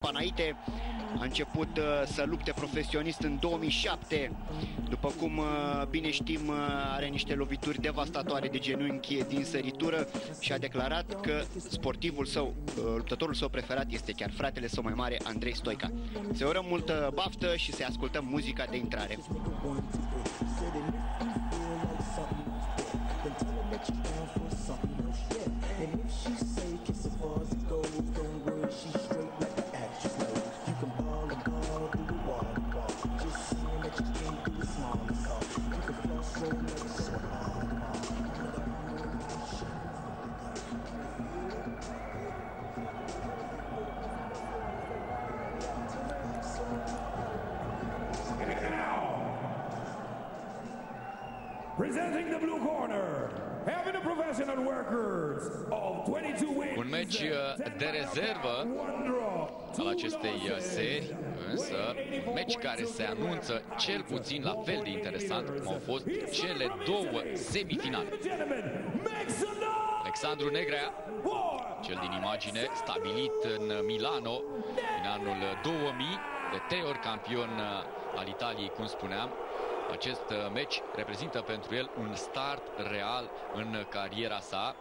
Înainte a început să lupte profesionist în 2007. După cum bine știm, are niște lovituri devastatoare de genunchi din săritură și a declarat că sportivul său, luptătorul său preferat este chiar fratele său mai mare, Andrei Stoica. Să urăm multă baftă și să ascultăm muzica de intrare. Presenting the blue corner, having the professional workers of 22 wins. Un meci de rezervă al acestei seri, însă meci care se anunță cel puțin la fel de interesant cum au fost cele două semifinale. Alexandru Negrea, cel din imagine, stabilit în Milano în anul 2000, de 3 ori campion al Italiei, cum spuneam. Acest meci reprezintă pentru el un start real în cariera sa.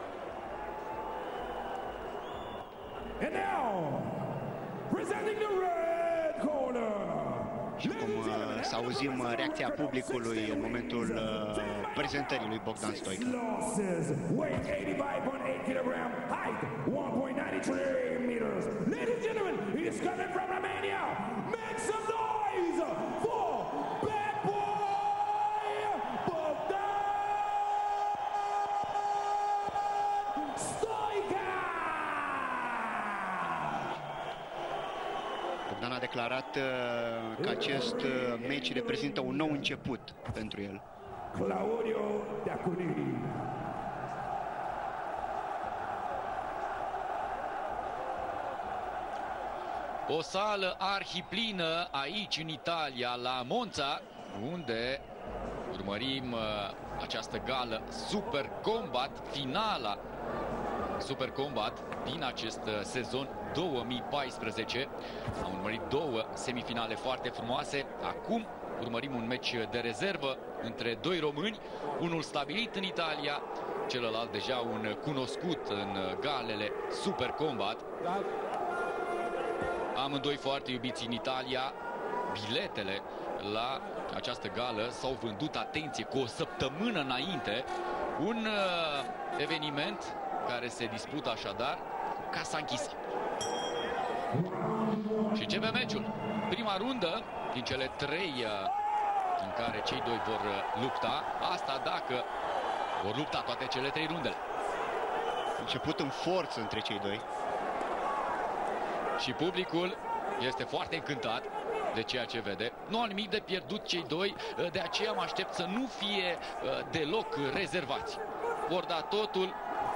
And now, presenting the red corner. Și cum să auzim reacția publicului în momentul prezentării lui Bogdan Stoica. Weight 85.8 kg, height 1.93 meters. Ladies and gentlemen, he is coming from Romania. Make some noise for Bad Boy Bogdan Stoica! Bogdan a declarat că acest meci reprezintă un nou început pentru el. Claudio Diaconini. O sală arhiplină aici în Italia, la Monza, unde urmărim această gală Super Combat, finala Super Combat din acest sezon 2014. Am urmărit două semifinale foarte frumoase. Acum urmărim un meci de rezervă între doi români, unul stabilit în Italia, celălalt deja un cunoscut în galele Super Combat. Amândoi foarte iubiți în Italia. Biletele la această gală s-au vândut, atenție, cu o săptămână înainte. Un eveniment care se dispută așadar casa închisă. Și începe meciul. Prima rundă din cele trei în care cei doi vor lupta. Asta dacă vor lupta toate cele trei rundele. Început în forță între cei doi. Și publicul este foarte încântat de ceea ce vede. Nu au nimic de pierdut cei doi, de aceea mă aștept să nu fie deloc rezervați. Vor da totul.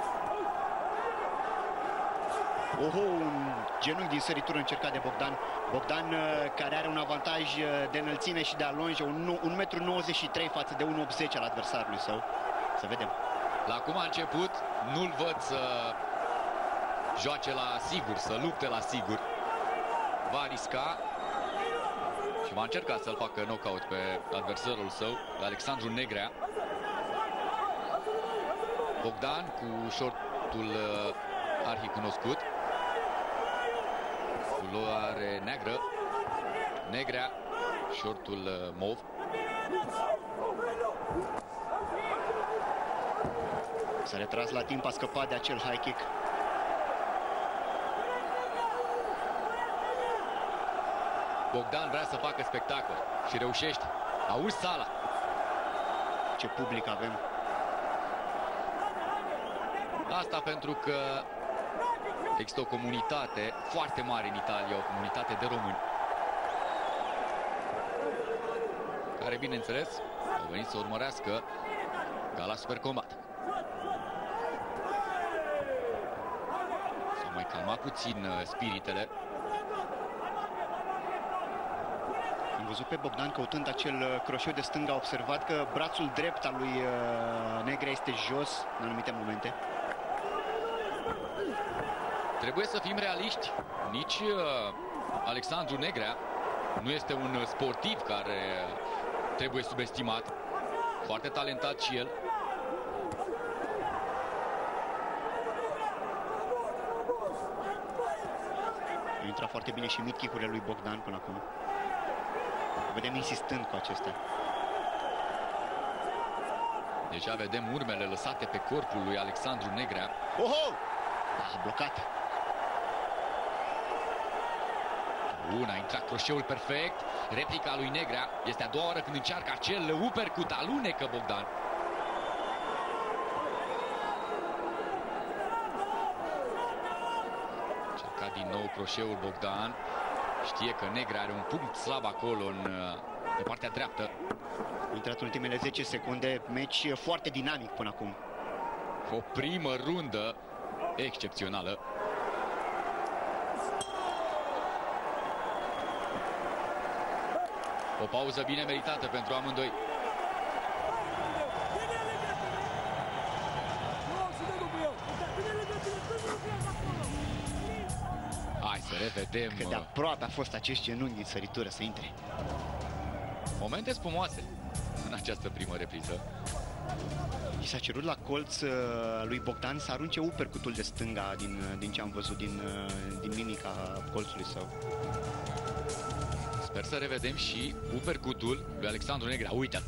Oho, un genunchi din săritură încercat de Bogdan. Bogdan care are un avantaj de înălțime și de alonj, 1,93 m față de 1,80 al adversarului său. Să vedem. La cum a început, nu-l văd să joace la sigur, să lupte la sigur. Va risca și va încerca să-l facă knockout pe adversarul său, Alexandru Negrea. Bogdan cu shortul arhicunoscut, culoare neagră. Negrea, shortul mov. S-a retras la timp, a scăpat de acel high kick. Bogdan vrea să facă spectacol și reușește. Auzi sala. Ce public avem. Asta pentru că există o comunitate foarte mare în Italia, o comunitate de români care, bineînțeles, au venit să urmărească gala Super Combat. S-au mai calmat puțin spiritele. Am văzut pe Bogdan căutând acel croșeu de stânga, a observat că brațul drept al lui Negrea este jos în anumite momente. Trebuie să fim realiști. Nici Alexandru Negrea nu este un sportiv care trebuie subestimat. Foarte talentat și el. Intra foarte bine și mid-kick-urile lui Bogdan până acum. Vedem insistând cu acestea. Deja vedem urmele lăsate pe corpul lui Alexandru Negrea. Oho! A blocat. Bun, a intrat croșeul perfect. Replica lui Negrea. Este a doua oară când încearcă acel uppercut. Alunecă Bogdan. Încerca din nou croșeul Bogdan. Știe că Negrea are un punct slab acolo pe partea dreaptă. A intrat în ultimele 10 secunde. Meci foarte dinamic până acum. O primă rundă excepțională. O pauză bine meritată pentru amândoi. Hai să revedem. Cât de aproape a fost acest genunchi din săritură să intre. Momente spumoase în această primă repriză. I s-a cerut la colț lui Bogdan să arunce uppercut-ul de stânga din ce am văzut din mimica colțului său. Sper să revedem și uppercut-ul lui Alexandru Negrea. Uite-l!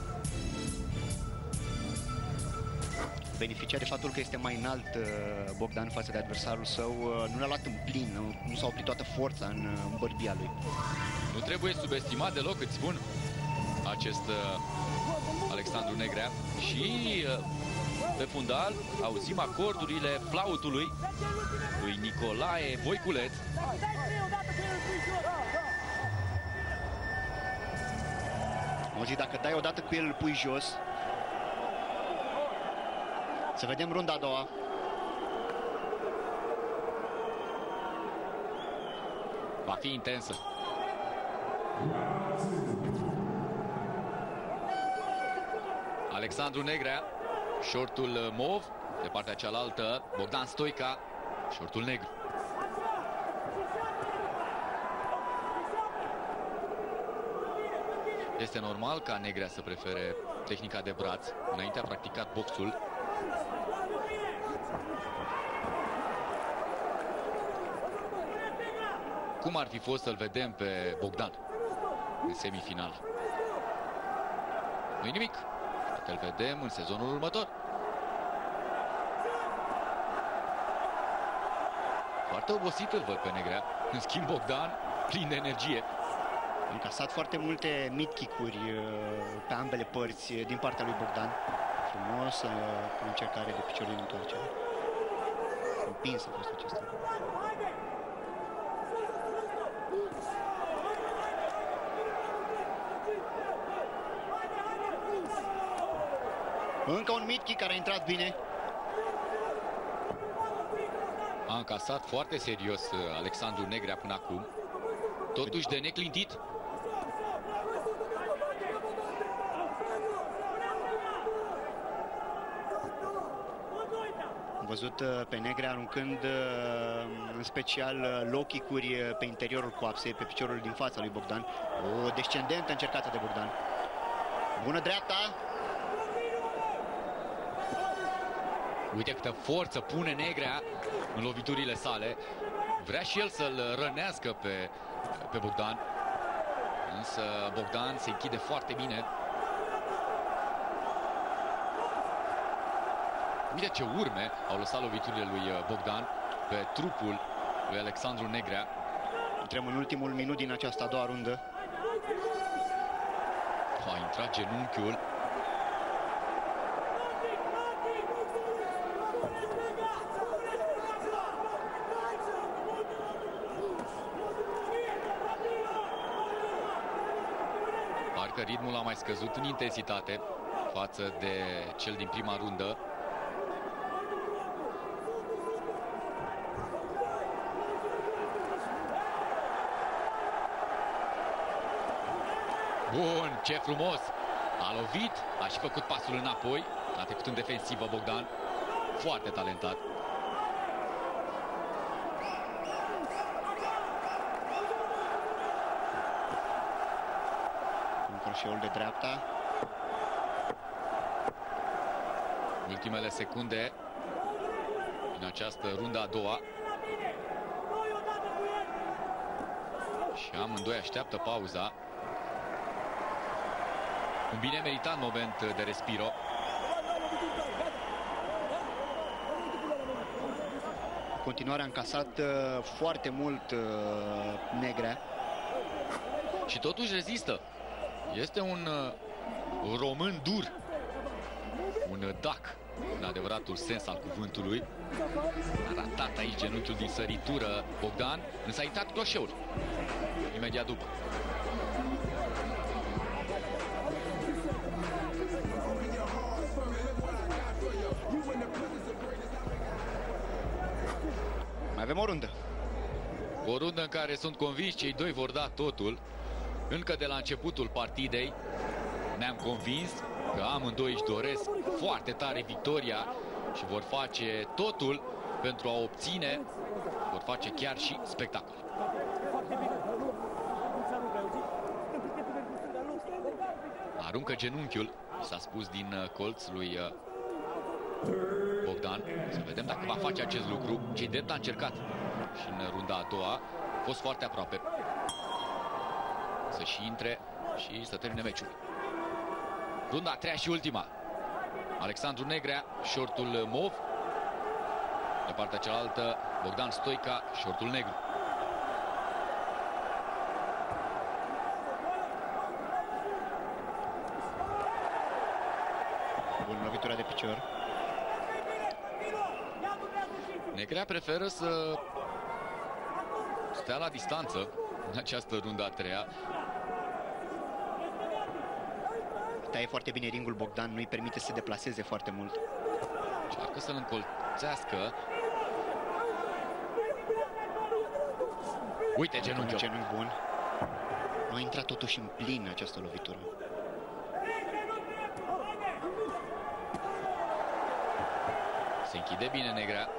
Beneficia de faptul că este mai înalt Bogdan față de adversarul său. Nu l-a luat în plin, nu s-a oprit toată forța în bărbia lui. Nu trebuie subestimat deloc, îți spun, acest Alexandru Negrea. Și pe fundal auzim acordurile flautului lui Nicolae Voiculeț. Auzi, dacă dai odată cu el, îl pui jos. Să vedem runda a doua. Va fi intensă. Alexandru Negrea, șortul mov, de partea cealaltă Bogdan Stoica, șortul negru. Este normal ca Negrea să prefere tehnica de braț. Înainte a practicat boxul. Cum ar fi fost să-l vedem pe Bogdan în semifinal? Nu-i nimic. Poate îl vedem în sezonul următor. Foarte obosit îl văd pe Negrea. În schimb, Bogdan plin de energie. A încasat foarte multe mid-kick-uri pe ambele părți din partea lui Bogdan. Frumos, încercare de piciorul în întoarcere. Împins a fost acesta. Încă un mid-kick care a intrat bine. A încasat foarte serios Alexandru Negrea până acum. Totuși de neclintit. Am văzut pe Negrea aruncând în special low kick-uri pe interiorul coapsei, pe piciorul din fața lui Bogdan. O descendentă încercată de Bogdan. Bună dreapta. Uite câtă forță pune Negrea în loviturile sale. Vrea și el să-l rănească pe Bogdan. Însă Bogdan se închide foarte bine. Uite ce urme au lăsat loviturile lui Bogdan pe trupul lui Alexandru Negrea. Intrăm în ultimul minut din această a doua rundă. A intrat genunchiul. Parcă ritmul a mai scăzut în intensitate față de cel din prima rundă. Bun, ce frumos! A lovit, a și făcut pasul înapoi, a trecut în defensivă Bogdan. Foarte talentat. croșeul de dreapta. Ultimele secunde în această rundă a doua. Și amândoi așteaptă pauza. Un bine meritat moment de respiro. Continuarea a încasat foarte mult Negrea. Și totuși rezistă. Este un român dur. Un dac, în adevăratul sens al cuvântului. A ratat aici genunchiul din săritură Bogdan, însă a intrat croșeul imediat după. Mai avem o rundă. O rundă în care sunt convins cei doi vor da totul. Încă de la începutul partidei ne-am convins că amândoi își doresc foarte tare victoria și vor face totul pentru a obține, vor face chiar și spectacol. Aruncă genunchiul, s-a spus din colț lui Bogdan. Să vedem dacă va face acest lucru. Cei drept a încercat și în runda a doua a fost foarte aproape să-și intre și să termine meciul. Runda a treia și ultima. Alexandru Negrea, șortul mov. De partea cealaltă, Bogdan Stoica, șortul negru. Bună lovitura de picior. Negrea preferă să stea la distanță în această rundă a treia. Taie foarte bine ringul Bogdan, nu-i permite să se deplaseze foarte mult. Încearcă să-l încolțească. Uite genunchiul. Genunchi bun. Nu a intrat totuși în plin această lovitură. Se închide bine Negrea.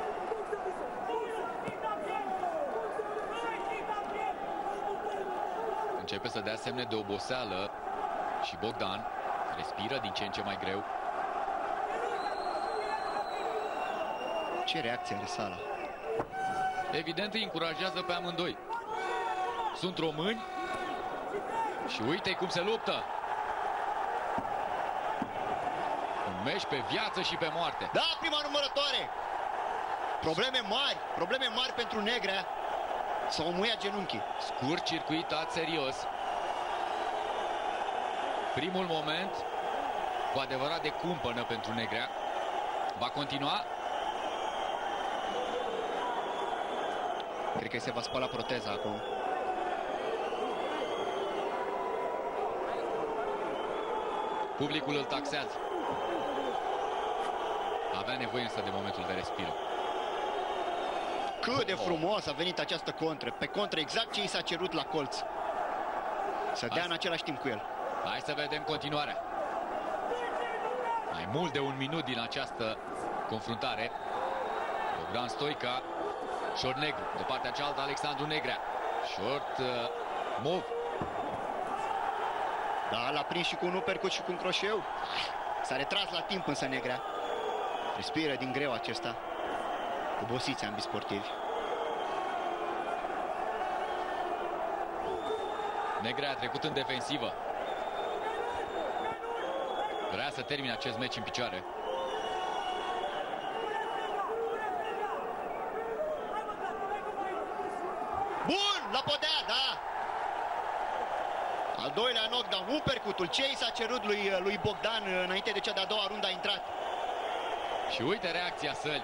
Începe să dea semne de oboseală și Bogdan respiră din ce în ce mai greu. Ce reacție are sala? Evident îi încurajează pe amândoi. Sunt români și uite cum se luptă. Un meci pe viață și pe moarte. Da, prima numărătoare! Probleme mari pentru Negrea. S-au muiat genunchii. Scurt, circuitat, serios. Primul moment cu adevărat de cumpănă pentru Negrea. Va continua. Cred că se va spăla proteza acum. Publicul îl taxează. Avea nevoie însă de momentul de respiro. Cât de frumos a venit această contră. Pe contră exact ce i s-a cerut la colț. Să dea în același timp cu el. Hai să vedem continuarea. Mai mult de un minut din această confruntare. Bogdan Stoica, șort negru. De partea cealaltă Alexandru Negrea, șort mov. Da, l-a prins și cu un uppercut și cu un croșeu. S-a retras la timp însă Negrea. Respiră din greu acesta. Obosiți ambii sportivi. Negrea a trecut în defensivă. Vrea să termine acest meci în picioare. Bun, la podea, da! Al doilea knockdown, uppercut-ul. Ce i s-a cerut lui Bogdan înainte de cea de-a doua rundă a intrat. Și uite reacția săli.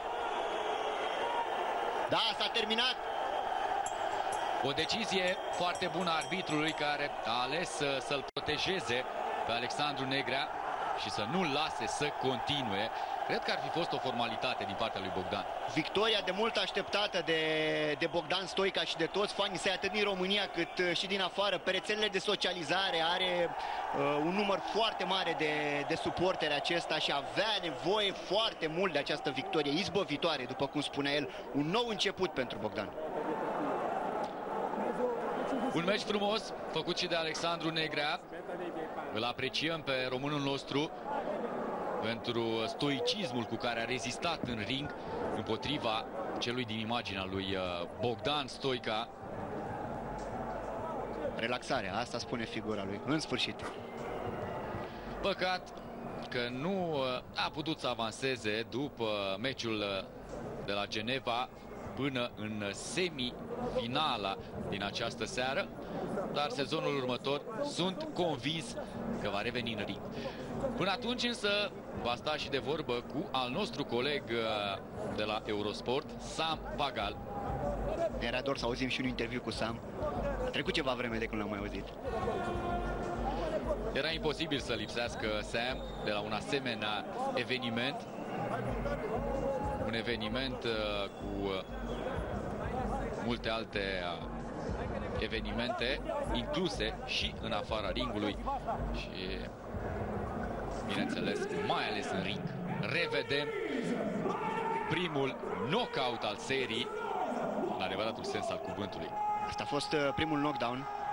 Da, s-a terminat. O decizie foarte bună a arbitrului, care a ales să-l protejeze pe Alexandru Negrea și să nu-l lase să continue. Cred că ar fi fost o formalitate din partea lui Bogdan. Victoria de mult așteptată de Bogdan Stoica și de toți fanii săi, atât din România cât și din afară. Pe rețelele de socializare are un număr foarte mare de suporteri acesta și avea nevoie foarte mult de această victorie izbăvitoare, după cum spunea el. Un nou început pentru Bogdan. Un meci frumos, făcut și de Alexandru Negrea. Îl apreciem pe românul nostru pentru stoicismul cu care a rezistat în ring împotriva celui din imaginea lui Bogdan Stoica. Relaxarea, asta spune figura lui, în sfârșit. Păcat că nu a putut să avanseze după meciul de la Geneva până în semifinala din această seară, dar sezonul următor sunt convins că va reveni în ring. Până atunci însă va sta și de vorbă cu al nostru coleg de la Eurosport, Sam Pagal. Era dor să auzim și un interviu cu Sam. A trecut ceva vreme de când l-am mai auzit. Era imposibil să lipsească Sam de la un asemenea eveniment. Un eveniment cu multe alte evenimente incluse și în afara ringului și, bineînțeles, mai ales în ring. Revedem primul knockout al serii, în adevăratul sens al cuvântului. Asta a fost primul knockdown